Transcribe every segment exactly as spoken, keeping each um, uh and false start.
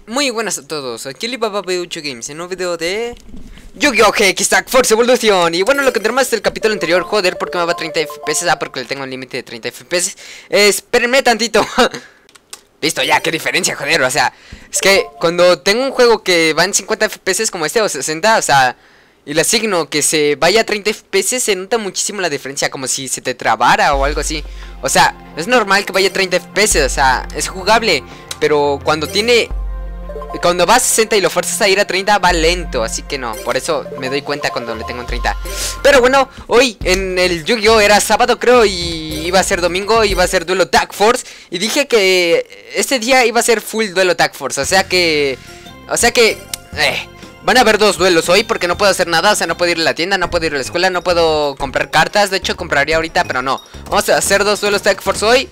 Muy buenas a todos, aquí Alibaba B ocho Games en un video de Yu-Gi-Oh! G X Tag Force Evolution. Y bueno, lo que tenemos del capítulo anterior, joder, porque me va a treinta F P S. Ah, porque le tengo un límite de treinta F P S. eh, Espérenme tantito. Listo, ya, qué diferencia, joder, o sea, es que cuando tengo un juego que va en cincuenta F P S como este o sesenta, o sea, y le asigno que se vaya a treinta F P S, se nota muchísimo la diferencia, como si se te trabara o algo así. O sea, es normal que vaya a treinta F P S, o sea, es jugable, pero cuando tiene... Cuando va a sesenta y lo fuerzas a ir a treinta, va lento, así que no, por eso me doy cuenta cuando le tengo en treinta. Pero bueno, hoy en el Yu-Gi-Oh! Era sábado, creo, y iba a ser domingo, iba a ser duelo Tag Force. Y dije que este día iba a ser full duelo Tag Force, o sea que... O sea que... Eh, van a haber dos duelos hoy porque no puedo hacer nada, o sea, no puedo ir a la tienda, no puedo ir a la escuela, no puedo comprar cartas. De hecho, compraría ahorita, pero no. Vamos a hacer dos duelos Tag Force hoy.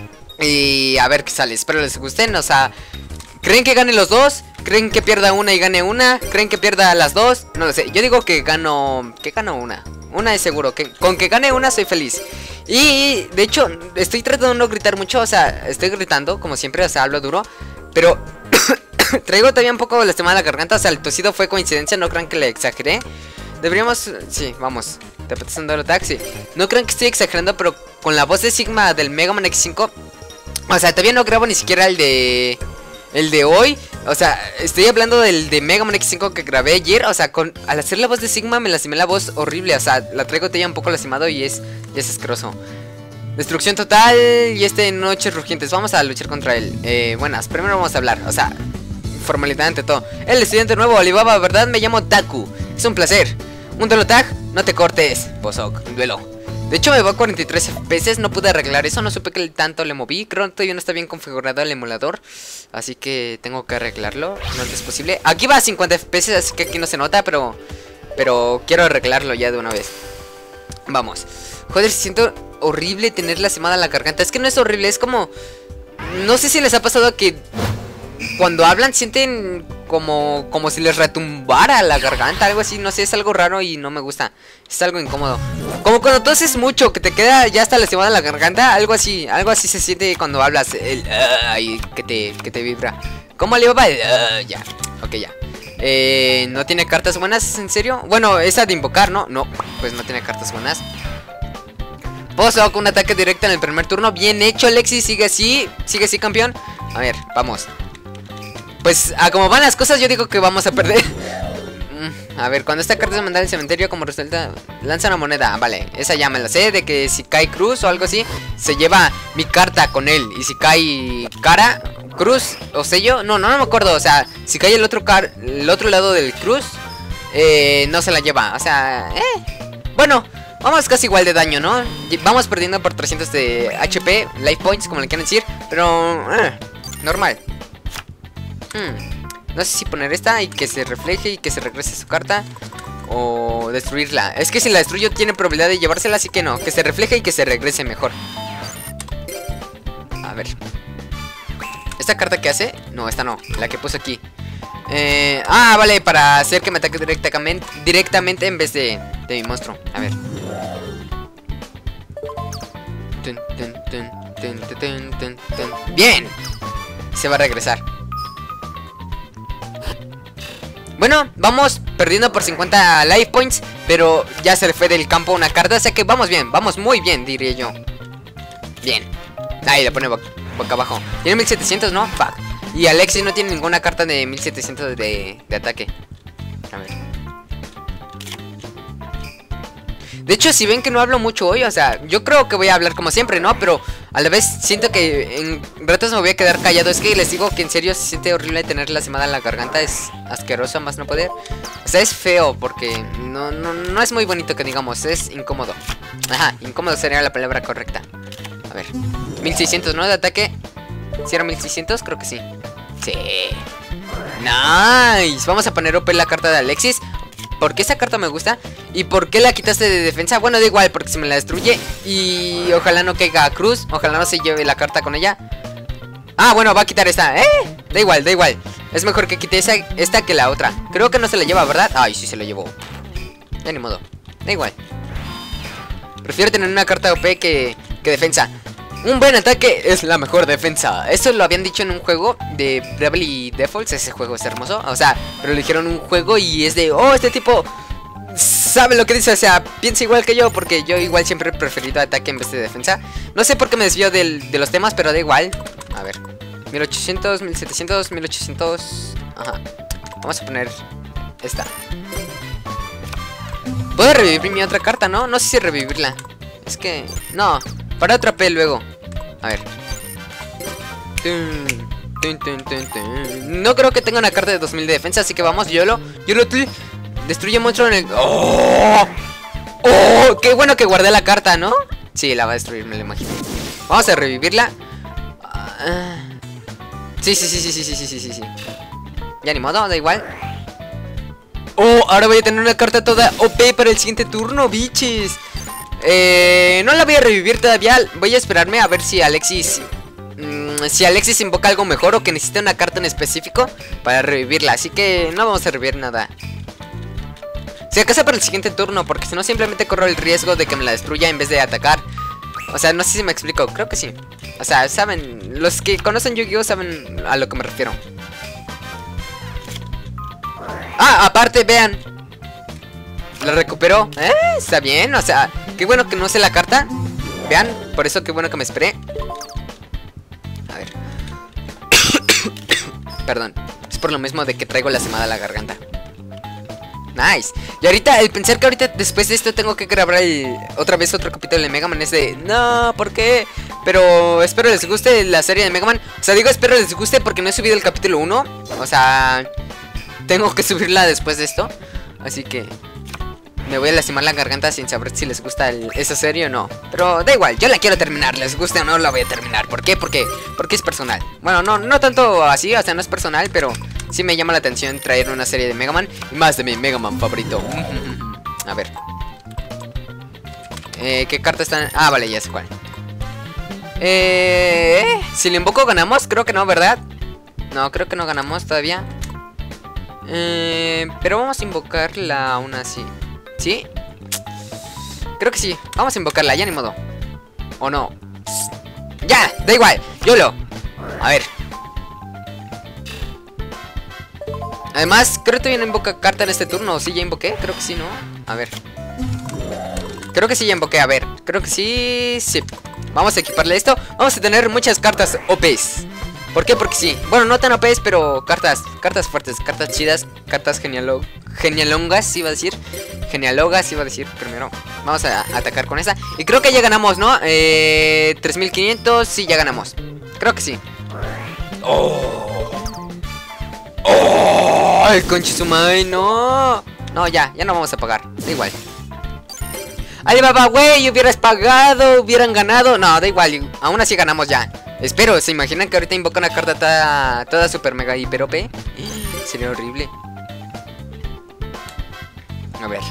Y a ver qué sale, espero les gusten, o sea... ¿Creen que gane los dos? ¿Creen que pierda una y gane una? ¿Creen que pierda las dos? No lo sé, yo digo que gano... Que gano una. Una es seguro, que con que gane una soy feliz. Y de hecho, estoy tratando de no gritar mucho, o sea, estoy gritando como siempre, o sea, hablo duro. Pero traigo todavía un poco lastimada la garganta, o sea, el tosido fue coincidencia, no crean que le exageré. Deberíamos... Sí, vamos, te apetece un duelo taxi. No crean que estoy exagerando, pero con la voz de Sigma del Mega Man X cinco... O sea, todavía no grabo ni siquiera el de... El de hoy, o sea, estoy hablando del de Mega Man X cinco que grabé ayer. O sea, con, al hacer la voz de Sigma me lastimé la voz horrible. O sea, la traigo todavía un poco lastimado y es, y es asqueroso. Destrucción total y este Noches Rugientes. Vamos a luchar contra él. eh, Buenas, primero vamos a hablar, o sea, formalidad ante todo. El estudiante nuevo, Alibaba, ¿verdad? Me llamo Taku, es un placer. Un duelo tag, no te cortes, Bosok, duelo. De hecho me va a cuarenta y tres F P S, no pude arreglar eso, no supe que tanto le moví. Creo que todavía no está bien configurado el emulador, así que tengo que arreglarlo lo antes posible. Aquí va a cincuenta F P S, así que aquí no se nota, pero Pero quiero arreglarlo ya de una vez. Vamos. Joder, siento horrible tener lastimada la garganta. Es que no es horrible, es como... No sé si les ha pasado que cuando hablan sienten como, como si les retumbara la garganta, algo así, no sé, es algo raro y no me gusta. Es algo incómodo. Como cuando toses mucho, que te queda ya hasta lastimada la garganta, algo así, algo así se siente cuando hablas, el uh, y que te, que te vibra. ¿Cómo le va? Uh, ya, ok, ya. Eh, ¿no tiene cartas buenas? ¿En serio? Bueno, esa de invocar, ¿no? No, pues no tiene cartas buenas. Pozo con un ataque directo en el primer turno. Bien hecho, Alexis, sigue así, sigue así, campeón. A ver, vamos. Pues a como van las cosas yo digo que vamos a perder. A ver, cuando esta carta es mandada al cementerio como resulta, lanza una moneda. Vale, esa ya me la sé, de que si cae cruz o algo así, se lleva mi carta con él. Y si cae cara, cruz o sello, no, no, no me acuerdo. O sea, si cae el otro car el otro lado del cruz, eh, no se la lleva. O sea, eh bueno, vamos casi igual de daño, ¿no? Vamos perdiendo por trescientos de H P, life points, como le quieran decir. Pero, eh, normal. Hmm. No sé si poner esta y que se refleje y que se regrese su carta, o destruirla. Es que si la destruyo tiene probabilidad de llevársela, así que no. Que se refleje y que se regrese mejor. A ver. ¿Esta carta qué hace? No, esta no, la que puse aquí. eh, Ah, vale, para hacer que me ataque directamente, directamente en vez de, de mi monstruo. A ver. Bien. Se va a regresar. Bueno, vamos perdiendo por cincuenta life points, pero ya se le fue del campo una carta, o sea que vamos bien, vamos muy bien, diría yo. Bien. Ahí le pone boca, boca abajo. Tiene mil setecientos, ¿no? Fuck. Y Alexis no tiene ninguna carta de mil setecientos de, de ataque. A ver. De hecho, si ven que no hablo mucho hoy, o sea, yo creo que voy a hablar como siempre, ¿no? Pero a la vez siento que en ratos me voy a quedar callado. Es que les digo que en serio se siente horrible tener lastimada la garganta. Es asqueroso, más no poder. O sea, es feo porque no, no, no es muy bonito que digamos, es incómodo. Ajá, incómodo sería la palabra correcta. A ver, mil seiscientos, ¿no? De ataque. ¿Si era mil seiscientos? Creo que sí. Sí. Nice. Vamos a poner O P la carta de Alexis. ¿Por qué esa carta me gusta? ¿Y por qué la quitaste de defensa? Bueno, da igual, porque se me la destruye. Y ojalá no caiga a cruz. Ojalá no se lleve la carta con ella. Ah, bueno, va a quitar esta. ¡Eh! Da igual, da igual. Es mejor que quite esa, esta que la otra. Creo que no se la lleva, ¿verdad? Ay, sí se la llevó. Ya ni modo. Da igual. Prefiero tener una carta O P que, que defensa. Un buen ataque es la mejor defensa. Eso lo habían dicho en un juego de Bravely Default. Ese juego es hermoso. O sea, pero le dijeron un juego y es de, oh, este tipo sabe lo que dice. O sea, piensa igual que yo, porque yo igual siempre he preferido ataque en vez de defensa. No sé por qué me desvío del, de los temas, pero da igual. A ver, mil ochocientos, mil setecientos, mil ochocientos. Ajá. Vamos a poner esta. Puedo revivir mi otra carta, ¿no? No sé si revivirla. Es que, no, para otra P luego. A ver. No creo que tenga una carta de dos mil de defensa, así que vamos, YOLO. YOLO, destruye monstruo en el... ¡Oh! ¡Oh! Qué bueno que guardé la carta, ¿no? Sí, la va a destruir, me lo imagino. Vamos a revivirla. Sí, sí, sí, sí, sí, sí, sí, sí, sí. Ya ni modo, da igual. Oh, ahora voy a tener una carta toda O P para el siguiente turno, bichis. Eh, no la voy a revivir todavía. Voy a esperarme a ver si Alexis mmm, Si Alexis invoca algo mejor o que necesita una carta en específico para revivirla. Así que no vamos a revivir nada. Si acaso para el siguiente turno, porque si no simplemente corro el riesgo de que me la destruya en vez de atacar. O sea, no sé si me explico, creo que sí. O sea, saben, los que conocen Yu-Gi-Oh saben a lo que me refiero. Ah, aparte, vean, la recuperó. Eh, está bien, o sea, qué bueno que no sé la carta. Vean, por eso qué bueno que me esperé. A ver. Perdón, es por lo mismo de que traigo lastimada a la garganta. Nice. Y ahorita, el pensar que ahorita después de esto tengo que grabar el, otra vez otro capítulo de Mega Man es de, no, ¿por qué? Pero espero les guste la serie de Mega Man. O sea, digo espero les guste porque no he subido el capítulo uno. O sea, tengo que subirla después de esto. Así que me voy a lastimar la garganta sin saber si les gusta el, esa serie o no. Pero da igual, yo la quiero terminar. Les guste o no, la voy a terminar. ¿Por qué? Porque, porque es personal. Bueno, no, no tanto así, o sea, no es personal, pero sí me llama la atención traer una serie de Mega Man. Y más de mi Mega Man favorito. A ver. Eh, ¿qué carta están? Ah, vale, ya sé cuál. Eh, si le invoco ganamos, creo que no, ¿verdad? No, creo que no ganamos todavía. Eh, pero vamos a invocarla aún así. ¿Sí? Creo que sí, vamos a invocarla, ya ni modo. ¿O no? Ya, da igual, YOLO. A ver. Además, creo que todavía no invoca carta en este turno. ¿Sí ya invoqué? Creo que sí, ¿no? A ver. Creo que sí ya invoqué, a ver. Creo que sí, sí. Vamos a equiparle esto. Vamos a tener muchas cartas O Pes. ¿Por qué? Porque sí. Bueno, no tan O Pes, pero cartas, cartas fuertes, cartas chidas, cartas genialo genialongas, iba a decir. Genialogas, iba a decir primero. Vamos a atacar con esa. Y creo que ya ganamos, ¿no? Eh, tres mil quinientos, sí, ya ganamos. Creo que sí. ¡Oh! ¡Oh! ¡El Conchisumai! ¡No! No, ya, ya no vamos a pagar. Da igual. Alibaba, güey, hubieras pagado, hubieran ganado. No, da igual, aún así ganamos ya. Espero, ¿se imaginan que ahorita invoca una carta toda, toda super mega hiper O P? Sería horrible. A ver.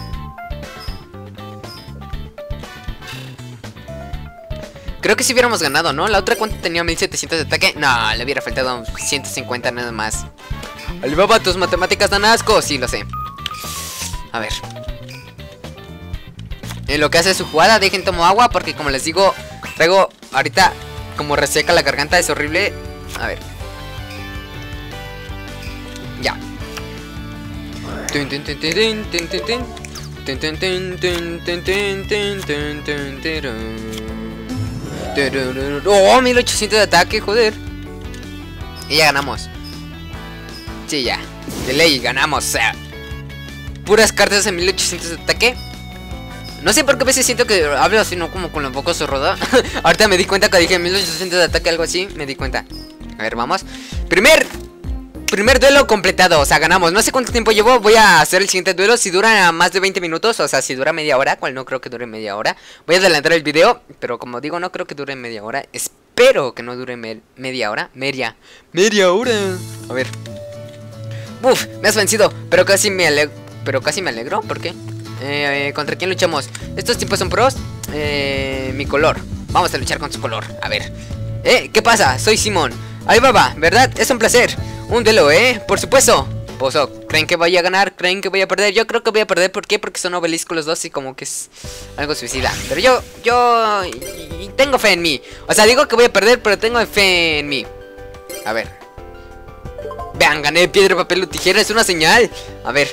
Creo que si hubiéramos ganado, ¿no? La otra, ¿cuánto tenía? mil setecientos de ataque. No, le hubiera faltado ciento cincuenta nada más. Alibaba, tus matemáticas dan asco. Sí, lo sé. A ver. En lo que hace su jugada, dejen tomo agua porque como les digo, traigo ahorita como reseca la garganta, es horrible. A ver. Ya. Oh, mil ochocientos de ataque, joder. Y ya ganamos. Sí, ya. De ley, ganamos, o sea. Puras cartas de mil ochocientos de ataque. No sé por qué a veces siento que hablo así, no como con la boca cerrada. Ahorita me di cuenta que dije mil ochocientos de ataque, algo así. Me di cuenta. A ver, vamos. Primer Primer duelo completado, o sea, ganamos. No sé cuánto tiempo llevo, voy a hacer el siguiente duelo. Si dura más de veinte minutos, o sea, si dura media hora, cual no creo que dure media hora. Voy a adelantar el video, pero como digo, no creo que dure media hora. Espero que no dure me media hora. Media, media hora. A ver. Uf, me has vencido, pero casi me alegro. Pero casi me alegro, ¿por qué? Eh, ¿Contra quién luchamos? Estos tipos son pros. Eh, mi color. Vamos a luchar con su color. A ver. Eh, ¿qué pasa? Soy Simón. Alibaba, ¿verdad? Es un placer. Un duelo, ¿eh? Por supuesto. Pozo, ¿creen que vaya a ganar? ¿Creen que voy a perder? Yo creo que voy a perder. ¿Por qué? Porque son obeliscos los dos y como que es algo suicida. Pero yo, yo y, y tengo fe en mí. O sea, digo que voy a perder, pero tengo fe en mí. A ver. Vean, gané piedra, papel o tijera. Es una señal. A ver.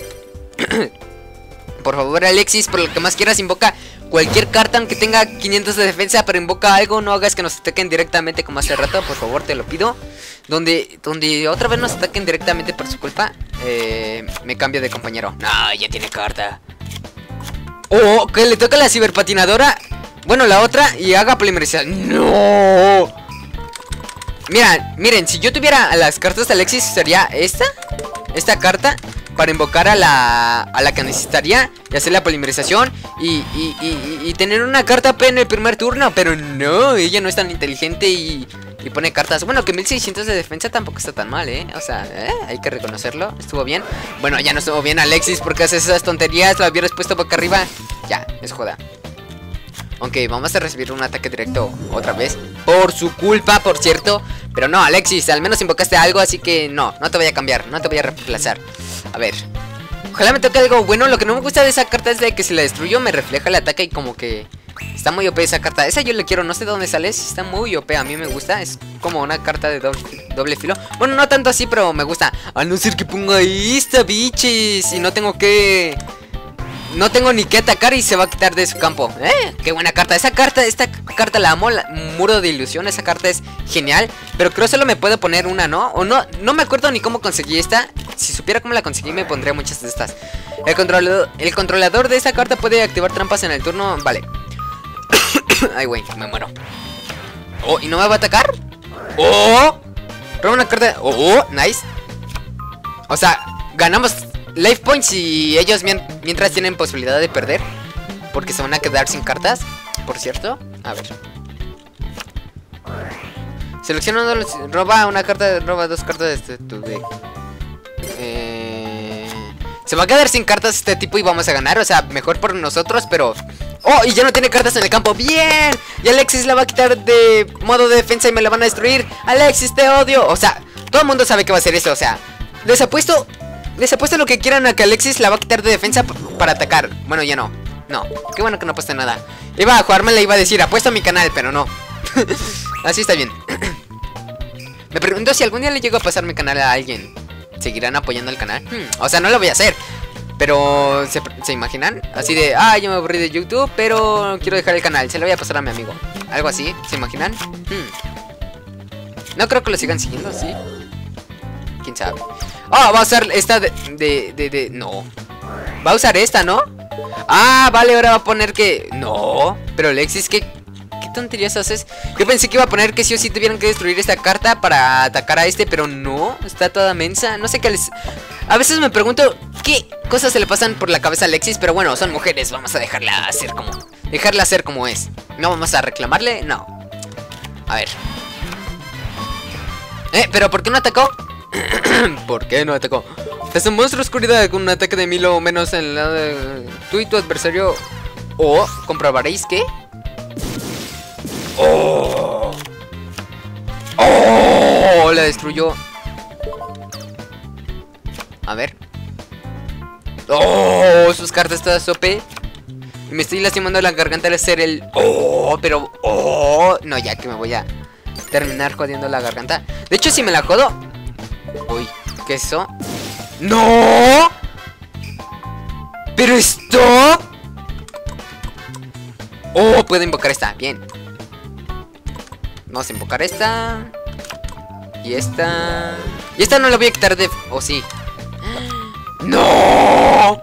Por favor, Alexis, por lo que más quieras, invoca cualquier carta aunque tenga quinientos de defensa, pero invoca algo. No hagas que nos ataquen directamente como hace rato. Por favor, te lo pido. Donde, donde otra vez nos ataquen directamente por su culpa, eh, me cambio de compañero. No, ya tiene carta. Oh, que le toca a la ciberpatinadora. Bueno, la otra y haga polimerización. No. Mira, miren, si yo tuviera las cartas de Alexis, sería esta. Esta carta para invocar a la, a la que necesitaría y hacer la polimerización y, y, y, y tener una carta P en el primer turno. Pero no, ella no es tan inteligente y, y pone cartas. Bueno, que mil seiscientos de defensa tampoco está tan mal, ¿eh? O sea, ¿eh? Hay que reconocerlo. Estuvo bien. Bueno, ya no estuvo bien, Alexis, porque haces esas tonterías. Lo hubieras puesto boca arriba. Ya, es joda. Ok, vamos a recibir un ataque directo otra vez. Por su culpa, por cierto. Pero no, Alexis, al menos invocaste algo, así que no, no te voy a cambiar, no te voy a reemplazar. A ver. Ojalá me toque algo bueno. Lo que no me gusta de esa carta es de que si la destruyo me refleja el ataque y como que está muy O P esa carta. Esa yo le quiero, no sé de dónde sale, está muy O P, a mí me gusta. Es como una carta de doble, doble filo. Bueno, no tanto así, pero me gusta. A no ser que ponga esta, bichis. Y no tengo que... No tengo ni que atacar y se va a quitar de su campo. ¿Eh? Qué buena carta. Esa carta, esta carta la amo. La, Muro de ilusión. Esa carta es genial. Pero creo que solo me puedo poner una, ¿no? O no, no me acuerdo ni cómo conseguí esta. Si supiera cómo la conseguí me pondría muchas de estas. El controlador, el controlador de esta carta puede activar trampas en el turno. Vale. Ay, güey, me muero. Oh, ¿y no me va a atacar? Oh, roba una carta. Oh, nice. O sea, ganamos life points y ellos mientras tienen posibilidad de perder, porque se van a quedar sin cartas, por cierto. A ver. Selecciona uno, roba una carta, roba dos cartas de tu deck. Eh, se va a quedar sin cartas este tipo y vamos a ganar. O sea, mejor por nosotros, pero... ¡Oh! Y ya no tiene cartas en el campo. ¡Bien! Y Alexis la va a quitar de modo de defensa y me la van a destruir. Alexis, te odio. O sea, todo el mundo sabe que va a hacer eso. O sea, les apuesto... Les apuesto lo que quieran a que Alexis la va a quitar de defensa para atacar. Bueno, ya no. No, qué bueno que no apuesta nada. Iba a jugármela y iba a decir, apuesto a mi canal, pero no. Así está bien. Me pregunto si algún día le llego a pasar mi canal a alguien. ¿Seguirán apoyando el canal? Hmm, o sea, no lo voy a hacer. Pero, ¿se, ¿se imaginan? Así de, ah, yo me aburrí de YouTube, pero quiero dejar el canal. Se lo voy a pasar a mi amigo. Algo así, ¿se imaginan? Hmm. No creo que lo sigan siguiendo, ¿sí? ¿Quién sabe? Ah, oh, va a usar esta de, de, de, de... No. Va a usar esta, ¿no? Ah, vale, ahora va a poner que... No. Pero Alexis, ¿qué, qué tonterías haces? Yo pensé que iba a poner que sí o sí tuvieran que destruir esta carta para atacar a este, pero no. Está toda mensa. No sé qué les... A veces me pregunto qué cosas se le pasan por la cabeza a Alexis, pero bueno, son mujeres. Vamos a dejarla hacer como... Dejarla hacer como es. ¿No vamos a reclamarle? No. A ver. Eh, ¿pero por qué no atacó? ¿Por qué no atacó? Es un monstruo oscuridad con un ataque de mil o menos en el lado de... Tú y tu adversario. O oh, comprobaréis que... ¡Oh! ¡Oh! La destruyó. A ver. ¡Oh! Sus cartas todas O P. Y me estoy lastimando la garganta al hacer el... ¡Oh! Pero... ¡Oh! No, ya que me voy a terminar jodiendo la garganta. De hecho, si me la jodo... Uy, ¿qué es eso? ¡No! ¡Pero esto! ¡Oh! Puedo invocar esta, bien. Vamos a invocar esta. Y esta. Y esta no la voy a quitar de... ¿O sí? ¡No!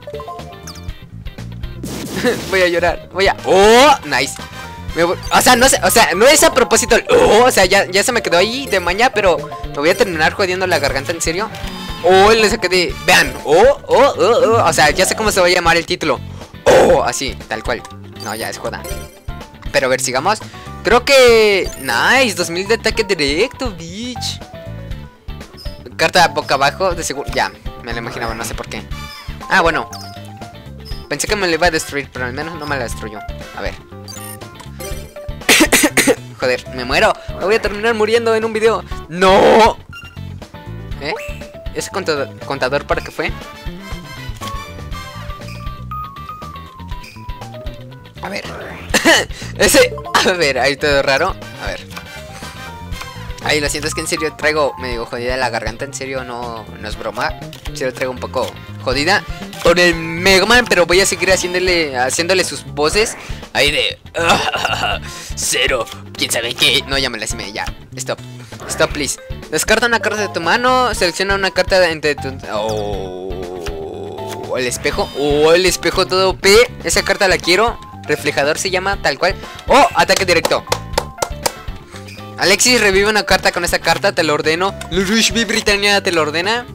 Voy a llorar, voy a... ¡Oh! Nice. Voy... O sea, no sé, o sea, no es a propósito. ¡Oh! O sea, ya, ya se me quedó ahí de maña, pero me voy a terminar jodiendo la garganta, ¿en serio? ¡Oh! Le saqué de... Vean, ¡oh! ¡Oh! ¡Oh! ¡Oh! O sea, ya sé cómo se va a llamar el título. ¡Oh! Así, tal cual. No, ya es joda. Pero a ver, sigamos. Creo que... Nice, dos mil de ataque directo, bitch. Carta boca abajo, de seguro... Ya, me la imaginaba, no sé por qué. Ah, bueno. Pensé que me la iba a destruir, pero al menos no me la destruyó. A ver. Joder, me muero. Me voy a terminar muriendo en un video. ¡No! ¿Eh? ese contador, contador para qué fue? A ver. Ese... A ver, ahí todo raro. A ver. Ay, lo siento, es que en serio traigo medio jodida la garganta. En serio, no, no es broma. En serio traigo un poco jodida por el Mega Man, pero voy a seguir haciéndole, haciéndole sus voces. Ahí de... Cero, quién sabe qué. No, ya me la hicimos, ya. Stop, stop, please. Descarta una carta de tu mano. Selecciona una carta de entre tu... Oh, el espejo. Oh, el espejo todo P. Esa carta la quiero. Reflejador se llama, tal cual. Oh, ataque directo. Alexis, revive una carta con esa carta, te lo ordeno. Lurush B Britannia te lo ordena.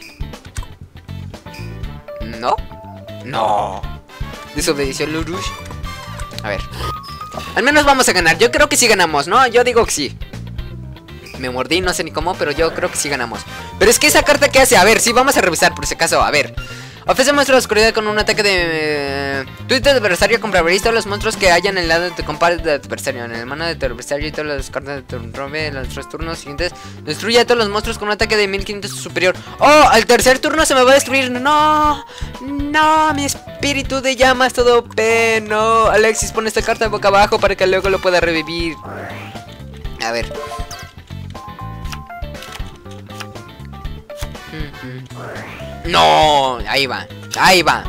¿No? No. Desobedeció Lurush. A ver. Al menos vamos a ganar. Yo creo que sí ganamos, ¿no? Yo digo que sí. Me mordí, no sé ni cómo, pero yo creo que sí ganamos. Pero es que esa carta, ¿qué hace? A ver, sí, vamos a revisar por si acaso. A ver. Ofrece monstruo de oscuridad con un ataque de... Eh, tu adversario compraréis todos los monstruos que hayan en el lado de tu compadre de adversario. En el mano de tu adversario y todas las cartas de tu rompe en los tres turnos siguientes. Destruye a todos los monstruos con un ataque de mil quinientos o superior. ¡Oh! Al tercer turno se me va a destruir. ¡No! ¡No! Mi espíritu de llamas todo P. ¡No! Alexis, pone esta carta boca abajo para que luego lo pueda revivir. A ver. No, ahí va, ahí va.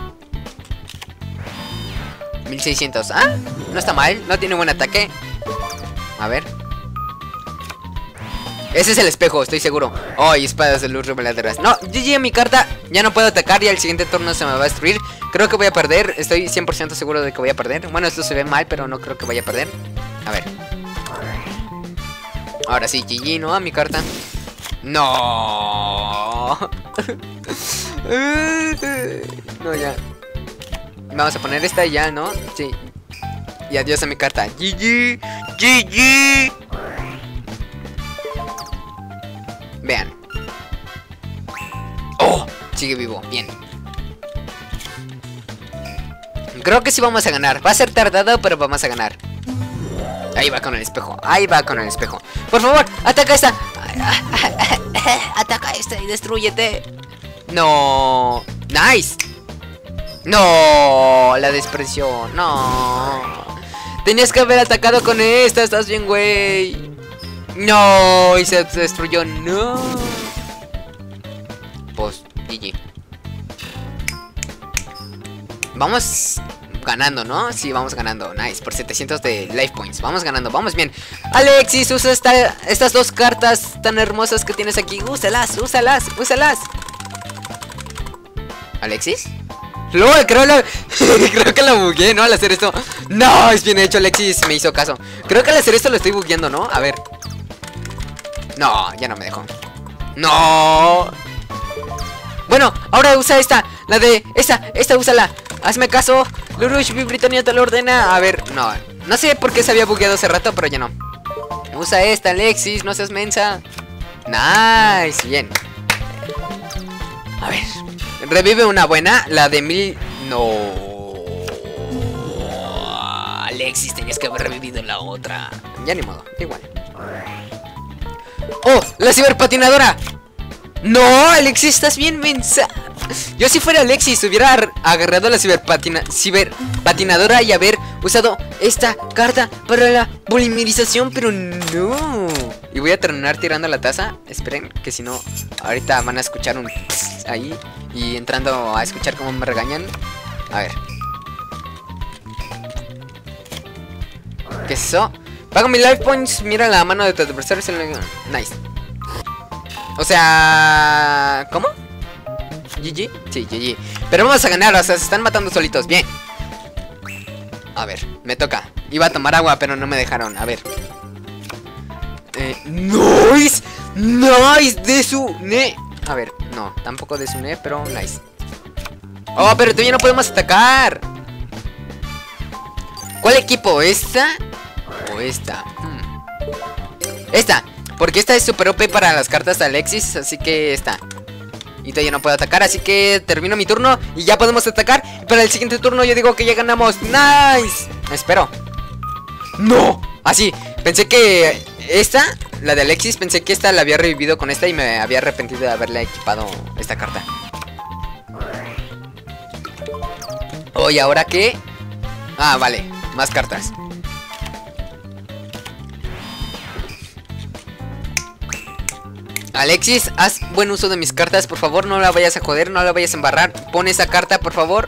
mil seiscientos, ah, no está mal, no tiene buen ataque. A ver. Ese es el espejo, estoy seguro. Oh, y espadas de luz reveladoras. No, G G, mi carta, ya no puedo atacar y al siguiente turno se me va a destruir. Creo que voy a perder, estoy cien por ciento seguro de que voy a perder. Bueno, esto se ve mal, pero no creo que vaya a perder. A ver. Ahora sí, G G, ¿no? A mi carta. No. No, ya. Vamos a poner esta ya, ¿no? Sí. Y adiós a mi carta. G G. G G. Vean. Oh, sigue vivo. Bien. Creo que sí vamos a ganar. Va a ser tardado, pero vamos a ganar. Ahí va con el espejo. Ahí va con el espejo. Por favor, ataca esta. Ataca esta y destrúyete. No. Nice. No. La despreció. No. Tenías que haber atacado con esta. Estás bien, güey. No. Y se destruyó. No. Pues, G G. Vamos ganando, ¿no? Sí, vamos ganando. Nice, por setecientos de life points. Vamos ganando, vamos bien. Alexis, usa esta, estas dos cartas tan hermosas que tienes aquí. Úsalas, úsalas, úsalas. ¿Alexis? LOL, creo, la... creo que la bugué, ¿no? Al hacer esto. No, es bien hecho, Alexis, me hizo caso. Creo que al hacer esto lo estoy bugueando, ¿no? A ver. No, ya no me dejó. No. Bueno, ahora usa esta. La de... Esta, esta, úsala. Hazme caso. Lurush B Britannia te lo ordena. A ver, no. No sé por qué se había bugueado hace rato, pero ya no. Usa esta, Alexis, no seas mensa. Nice, bien. A ver. Revive una buena, la de mil... No. Alexis, tenías que haber revivido la otra. Ya ni modo, igual. ¡Oh! ¡La ciberpatinadora! No, Alexis, estás bien mensa. Yo si fuera Alexis hubiera agarrado la ciberpatina, ciberpatinadora y haber usado esta carta para la polimerización, pero no. Y voy a terminar tirando la taza. Esperen, que si no, ahorita van a escuchar un tss ahí. Y entrando a escuchar cómo me regañan. A ver. ¿Qué es eso? Pago mis life points. Mira la mano de tu adversario. Nice. O sea... ¿Cómo? ¿G G? Sí, G G. Pero vamos a ganar, o sea, se están matando solitos. Bien. A ver, me toca. Iba a tomar agua, pero no me dejaron. A ver. Eh, ¡Nice! ¡Nice! De su... Ne... A ver, no, tampoco de su ne, pero nice. Oh, pero todavía no podemos atacar. ¿Cuál equipo? ¿Esta? ¿O esta? Hmm. Esta. Porque esta es super O P para las cartas de Alexis, así que esta. Y todavía no puedo atacar, así que termino mi turno y ya podemos atacar. Y para el siguiente turno yo digo que ya ganamos. ¡Nice! Espero. ¡No! Así, pensé que esta la de Alexis. Pensé que esta la había revivido con esta y me había arrepentido de haberle equipado esta carta. Oh, ¿y ahora qué? Ah, vale, más cartas. Alexis, haz buen uso de mis cartas, por favor. No la vayas a joder, no la vayas a embarrar. Pon esa carta, por favor.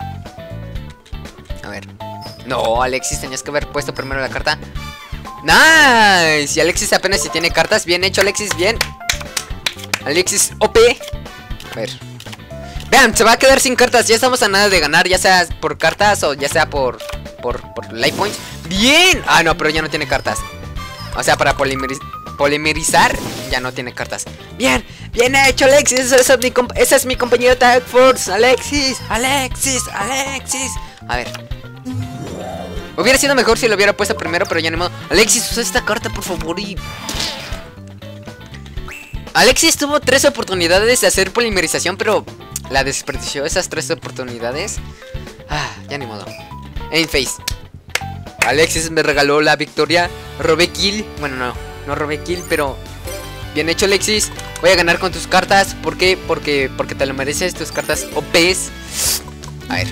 A ver. No, Alexis, tenías que haber puesto primero la carta. Nice. Y Alexis apenas si tiene cartas. Bien hecho, Alexis, bien. Alexis, O P. A ver. Vean, se va a quedar sin cartas. Ya estamos a nada de ganar, ya sea por cartas o ya sea por Por, por life points. Bien. Ah, no, pero ya no tiene cartas. O sea, para polimeriz polimerizar ya no tiene cartas. Bien, bien hecho, Alexis. Esa es mi, esa es mi compañero Tag Force. Alexis, Alexis, Alexis. A ver. Hubiera sido mejor si lo hubiera puesto primero, pero ya no modo. Alexis, usa esta carta, por favor. Y... Alexis tuvo tres oportunidades de hacer polimerización, pero la desperdició esas tres oportunidades. Ah, ya ni modo. En face. Alexis me regaló la victoria. Robé kill. Bueno, no, no robé kill, pero bien hecho, Alexis. Voy a ganar con tus cartas. ¿Por qué? Porque, porque te lo mereces. Tus cartas O Pes. A ver.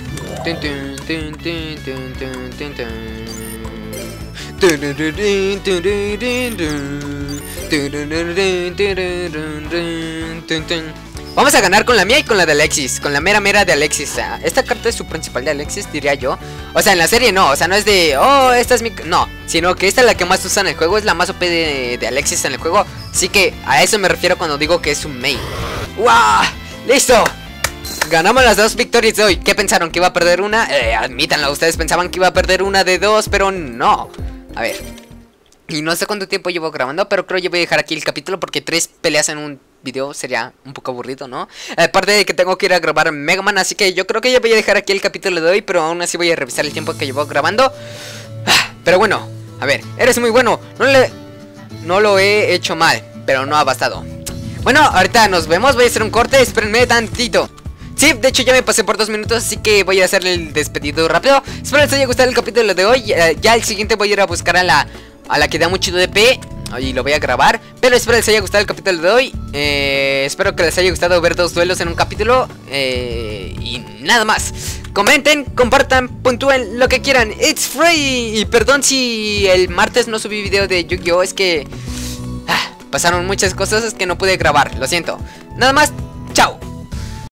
Vamos a ganar con la mía y con la de Alexis. Con la mera mera de Alexis. O sea, esta carta es su principal de Alexis, diría yo. O sea, en la serie no. O sea, no es de, oh, esta es mi... No, sino que esta es la que más usa en el juego. Es la más O P de, de Alexis en el juego. Así que a eso me refiero cuando digo que es un main. ¡Wow! ¡Listo! Ganamos las dos victorias de hoy. ¿Qué pensaron? ¿Que iba a perder una? Eh, admítanlo, ustedes pensaban que iba a perder una de dos, pero no. A ver. Y no sé cuánto tiempo llevo grabando, pero creo que voy a dejar aquí el capítulo porque tres peleas en un video sería un poco aburrido, ¿no? Aparte de que tengo que ir a grabar Mega Man, así que yo creo que ya voy a dejar aquí el capítulo de hoy, pero aún así voy a revisar el tiempo que llevo grabando. Pero bueno, a ver, eres muy bueno. No, le... no lo he hecho mal, pero no ha bastado. Bueno, ahorita nos vemos, voy a hacer un corte, espérenme tantito. Sí, de hecho ya me pasé por dos minutos, así que voy a hacerle el despedido rápido. Espero les haya gustado el capítulo de hoy. eh, Ya el siguiente voy a ir a buscar a la a la que da mucho D P y lo voy a grabar. Pero espero les haya gustado el capítulo de hoy. eh, Espero que les haya gustado ver dos duelos en un capítulo. eh, Y nada más. Comenten, compartan, puntúen lo que quieran. It's free. Y perdón si el martes no subí video de Yu-Gi-Oh, es que ah, pasaron muchas cosas que no pude grabar, lo siento. Nada más, chao.